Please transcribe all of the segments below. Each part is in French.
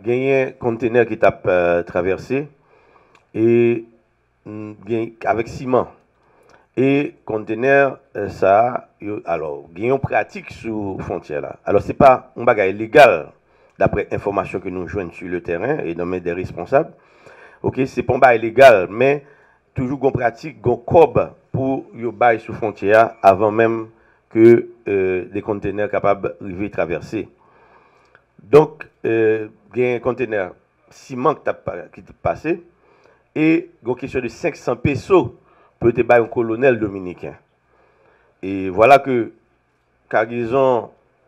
gagné un conteneur qui t'a traversé et avec ciment. Et conteneur, ça, alors, il y a une pratique sur la frontière là. Alors, ce n'est pas un bagage légal, d'après information que nous joignons sur le terrain et nommé des responsables. Ok, c'est pas un bagage légal, mais toujours une pratique, une cob pour y bail sur frontière avant même que des conteneurs capables de traverser. Donc, il y a un conteneur ciment qui est passé et une question de 500 pesos pour te bailler un colonel dominicain. Et voilà que cargaison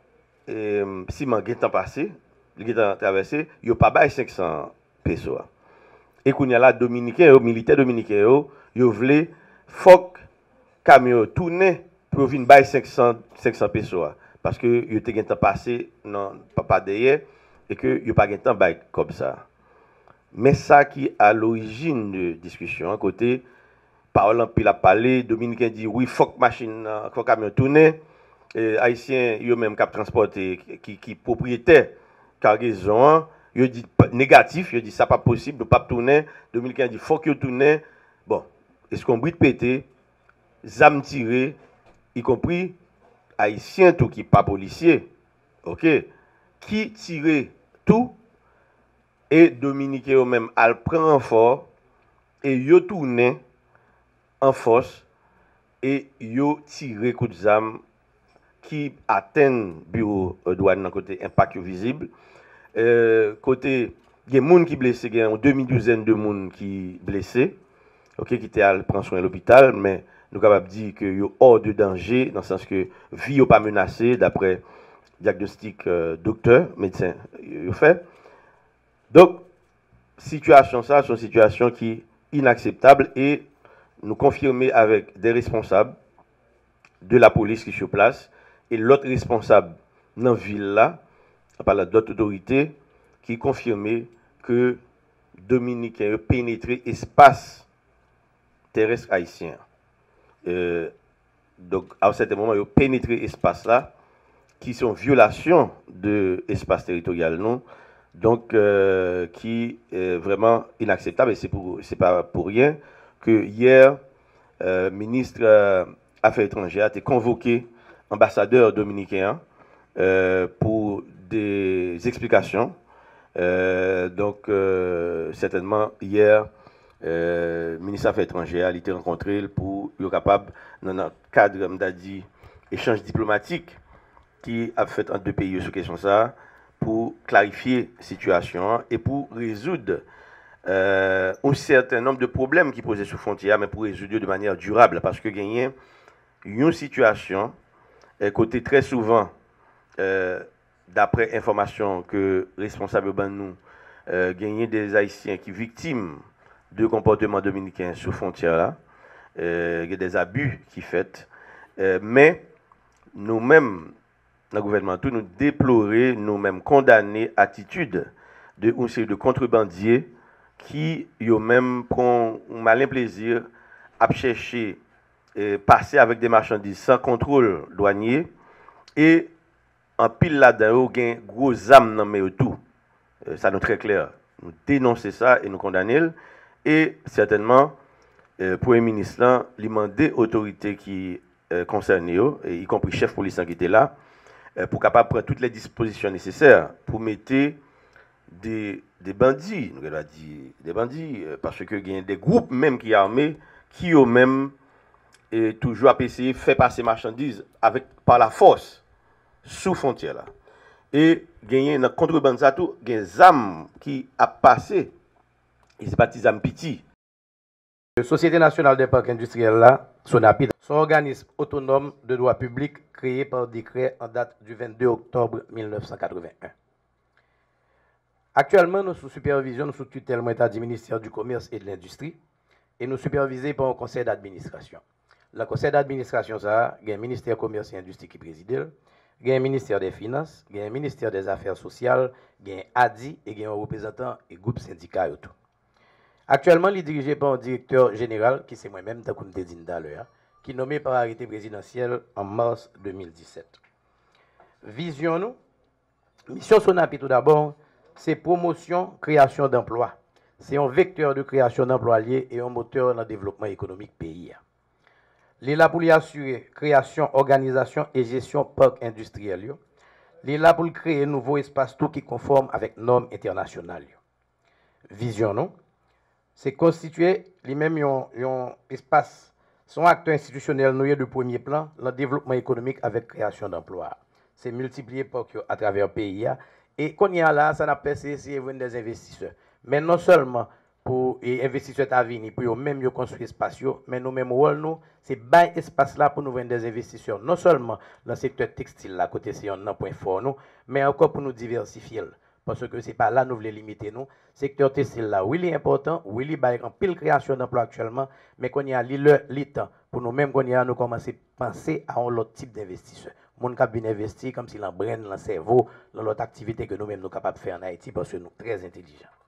ciment qui est passé, qui est traversé, il n'y a pas bail 500 pesos. Et qu'on y a là dominicain, militaire dominicain, ils voulaient faut camion tourner pour venir bailler 500 pesos parce que il était temps passé non pas derrière et que il pas temps bailler comme ça. Mais ça qui à l'origine de discussion à côté parole en pile a parlé dominicain dit oui faut que machine faut camion tourner haïtien eux même cap transporter qui propriétaire cargaison il dit négatif, il dit ça pas possible, ne pas tourner. Dominicain dit faut que tourner. Bon, est-ce qu'on brille péter, zam tiré, y compris haïtien tout qui pas policier, ok, qui tirait tout et Dominicain eux même al prend en fort et yo tourné en force et yo tiré coup de zam qui atteint bureau douane dans côté impact visible. Côté il y a des gens qui blessés, il y a une demi-douzaine de gens qui blessés, ok, qui étaient à prendre soin à l'hôpital, mais nous sommes capables de dire que sont hors de danger, dans le sens que vie n'est pas menacée, d'après diagnostic docteur, médecin, fait. Donc, situation ça, c'est une situation qui est inacceptable et nous confirmer avec des responsables de la police qui sont sur place et l'autre responsable dans la ville là, par d'autres autorités, qui confirmaient que Dominicains ont pénétré l'espace terrestre haïtien. Donc, à un certain moment, ils ont pénétré l'espace là, qui sont violations de l'espace territorial, non? Donc, qui est vraiment inacceptable. Et c'est pas pour rien que hier, ministre Affaires étrangères a été convoqué ambassadeur dominicain pour des explications. Donc, certainement, hier, ministre des Affaires étrangères a été rencontré pour être capable, dans le cadre d'échanges diplomatiques qui a fait entre deux pays sur question ça, pour clarifier la situation et pour résoudre un certain nombre de problèmes qui posaient sur frontière, mais pour résoudre de manière durable. Parce que gagner une situation, côté très souvent, d'après information que responsables ben nous, gagner des Haïtiens qui sont victimes de comportements dominicains sur frontière là, il y a des abus qui fait, mais nous-mêmes, dans le gouvernement, nous déplorer, nous-mêmes condamner attitude de une série de contrebandiers qui ont même prend un malin plaisir à chercher passer avec des marchandises sans contrôle douanier et en pile là-dedans, il y a un gros âme dans le tout. Ça nous est très clair. Nous dénonçons ça et nous condamnons. Et certainement, le Premier ministre, il demandé aux autorités qui concernées, y compris le chef police qui était là, pour capable prendre toutes les dispositions nécessaires pour mettre des bandits, nous avons dit des bandits, parce qu'il y a des groupes même qui sont armés, qui ont même toujours essayé de faire passer marchandises par la force sous frontière là. Et gagner dans contrebande ça tout, il y a des armes qui a passé, et c'est pas des armes petits. La Société nationale des parcs industriels là, SONAPID, son organisme autonome de droit public créé par décret en date du 22 octobre 1981. Actuellement, nous sous supervision, nous sous tutelle du ministère du Commerce et de l'Industrie et nous supervisés par un conseil d'administration. Le conseil d'administration, ça, il y a un ministère Commerce et Industrie qui préside, il y a un ministère des Finances, il y a un ministère des Affaires sociales, il y a un ADI et il y a un représentant et groupe syndical et tout. Actuellement, il est dirigé par un directeur général, qui c'est moi-même, qui est nommé par arrêté présidentiel en mars 2017. Vision nous, mission SONAPI tout d'abord, c'est promotion, création d'emplois. C'est un vecteur de création d'emplois liés et un moteur dans le développement économique pays. Il est là pour assurer création, organisation et gestion parc industriel. Il est là pour créer un nouveau espace tout qui conforme avec normes internationales. Vision, non? C'est constituer les-mêmes un espace, son acteur institutionnel noué de premier plan, le développement économique avec création d'emplois. C'est multiplié à travers le pays. Et qu'on y a là, ça n'a pas cessé de des investisseurs. Mais non seulement pour les investisseurs à venir, pour même construire espace, mais nous même rôle nous, c'est bail espace là pour nous vendre des investisseurs. Non seulement dans le secteur textile, là, côté c'est un point fort, nous, mais encore pour nous diversifier. Parce que ce n'est pas là nous voulons limiter nous. Secteur textile là, oui, il est important, oui, il y a en pile création d'emplois actuellement, mais qu'on y a le temps pour nous-mêmes, qu'on y a nous commencer à penser à un autre type d'investisseur. Mon cap bien investi comme si l'en brain, l'en cerveau, dans l'autre activité que nous-mêmes nous capables de faire en Haïti parce que nous sommes très intelligents.